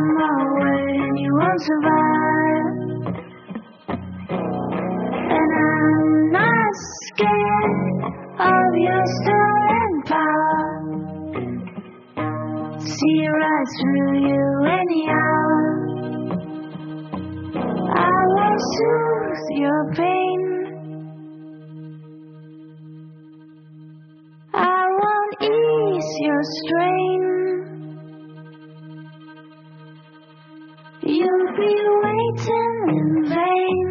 my way and you won't survive. And I'm not scared of your stolen power. See right through you anyhow. I will soothe your pain. I won't ease your strain. You'll be waiting in vain.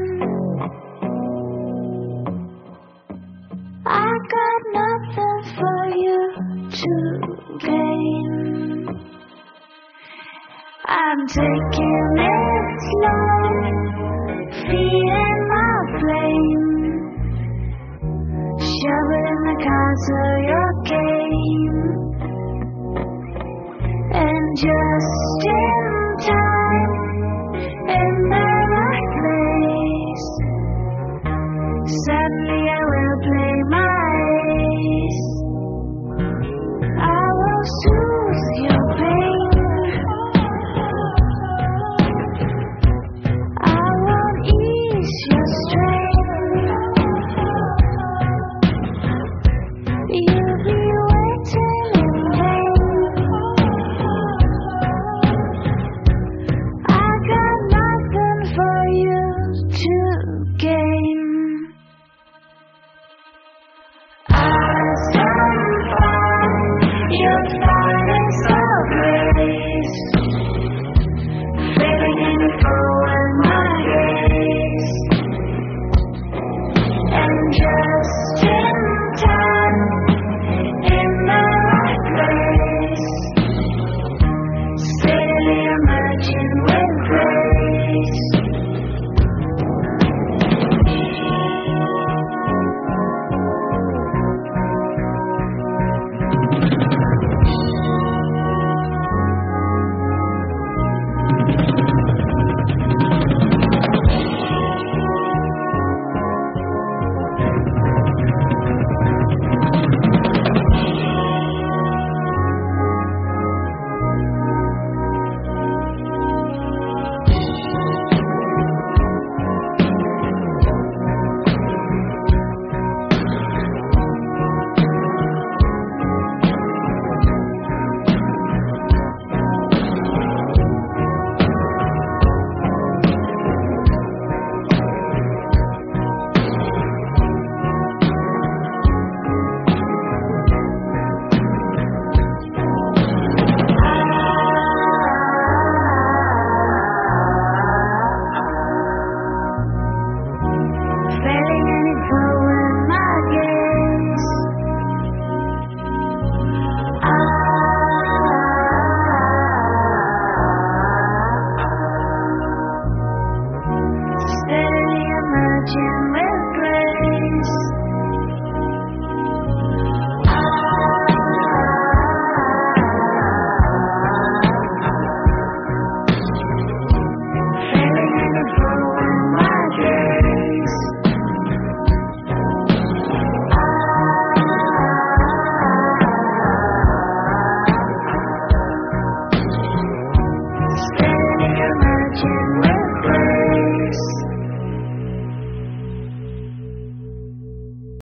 I got nothing for you to gain. I'm taking it slow, feeding my flame, shoveling the car so you're